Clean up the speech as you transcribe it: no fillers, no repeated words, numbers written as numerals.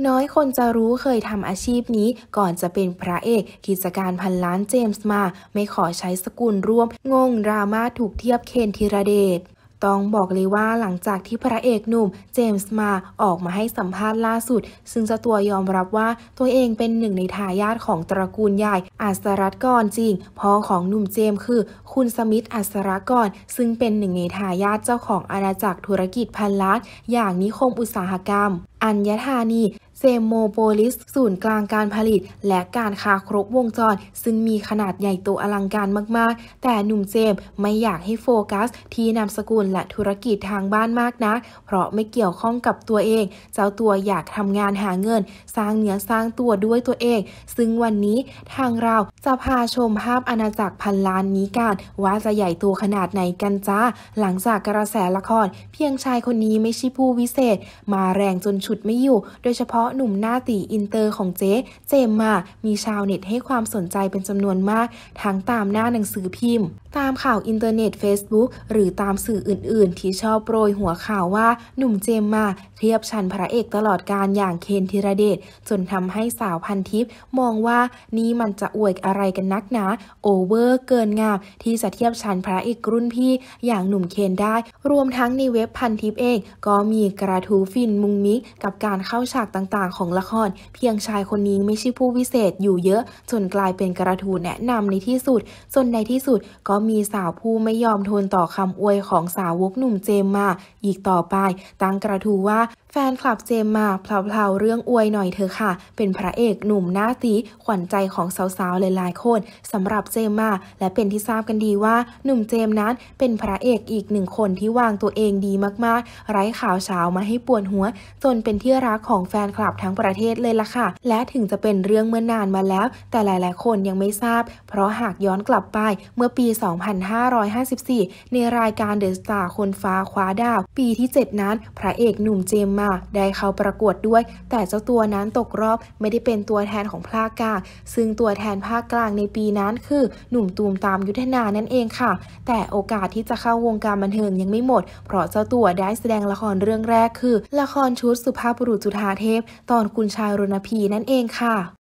น้อยคนจะรู้เคยทำอาชีพนี้ก่อนจะเป็นพระเอกกิจการพันล้านเจมส์มาไม่ขอใช้สกุลร่วมงงดราม่าถูกเทียบเคนธีรเดชต้องบอกเลยว่าหลังจากที่พระเอกหนุ่มเจมส์มาออกมาให้สัมภาษณ์ล่าสุดซึ่งเจ้าตัวยอมรับว่าตัวเองเป็นหนึ่งในทายาทของตระกูลใหญ่อัศรกรจริงพ่อของหนุ่มเจมส์คือคุณสมิธอัศรกรซึ่งเป็นหนึ่งในทายาทเจ้าของอาณาจักรธุรกิจพันล้านอย่างนิคมอุตสาหกรรมอัญธานีเซโมโปลิสศูนย์กลางการผลิตและการค้าครบวงจรซึ่งมีขนาดใหญ่โตอลังการมากๆแต่หนุ่มเจมส์ไม่อยากให้โฟกัสที่นามสกุลและธุรกิจทางบ้านมากนักเพราะไม่เกี่ยวข้องกับตัวเองเจ้าตัวอยากทำงานหาเงินสร้างเนื้อสร้างตัวด้วยตัวเองซึ่งวันนี้ทางเราจะพาชมภาพอาณาจักรพันล้านนี้กันว่าจะใหญ่โตขนาดไหนกันจ้าหลังจากกระแสละครเพียงชายคนนี้ไม่ใช่ผู้วิเศษมาแรงจนฉุดไม่อยู่โดยเฉพาะหนุ่มหน้าตีอินเตอร์ของเจมมามีชาวเน็ตให้ความสนใจเป็นจำนวนมากทั้งตามหน้าหนังสือพิมพ์ตามข่าวอินเทอร์เน็ต Facebook หรือตามสื่ออื่นๆที่ชอบโปรยหัวข่าวว่าหนุ่มเจมมาเทียบชั้นพระเอกตลอดกาลอย่างเคนธีรเดชจนทำให้สาวพันทิพย์มองว่านี่มันจะอวยอะไรกันนักหนาโอเวอร์เกินงามที่จะเทียบชั้นพระเอกรุ่นพี่อย่างหนุ่มเคนได้รวมทั้งในเว็บพันทิพย์เองก็มีกระทู้ฟินมุงมิกกับการเข้าฉากต่างๆของละครเพียงชายคนนี้ไม่ใช่ผู้วิเศษอยู่เยอะจนกลายเป็นกระทู้แนะนำในที่สุดจนในที่สุดก็มีสาวผู้ไม่ยอมทนต่อคำอวยของสาวกหนุ่มเจมมาอีกต่อไปตั้งกระทู้ว่าแฟนคลับเจมมาเพลาๆเรื่องอวยหน่อยเถอะค่ะเป็นพระเอกหนุ่มหน้าตีขวัญใจของสาวๆหลายๆคนสำหรับเจมมาและเป็นที่ทราบกันดีว่าหนุ่มเจมนั้นเป็นพระเอกอีกหนึ่งคนที่วางตัวเองดีมากๆไร้ข่าวเช้ามาให้ปวดหัวจนเป็นที่รักของแฟนคลับทั้งประเทศเลยล่ะค่ะและถึงจะเป็นเรื่องเมื่อนานมาแล้วแต่หลายๆคนยังไม่ทราบเพราะหากย้อนกลับไปเมื่อปี 2554 ในรายการเดอะสตาร์คนฟ้าคว้าดาวปีที่ 7 นั้นพระเอกหนุ่มเจมมาได้เข้าประกวดด้วยแต่เจ้าตัวนั้นตกรอบไม่ได้เป็นตัวแทนของภาคกลางซึ่งตัวแทนภาคกลางในปีนั้นคือหนุ่มตูมตามยุทธนานั่นเองค่ะแต่โอกาสที่จะเข้าวงการบันเทิงยังไม่หมดเพราะเจ้าตัวได้แสดงละครเรื่องแรกคือละครชุดสุภาพบุรุษจุฑาเทพตอนคุณชายรณพีนั่นเองค่ะ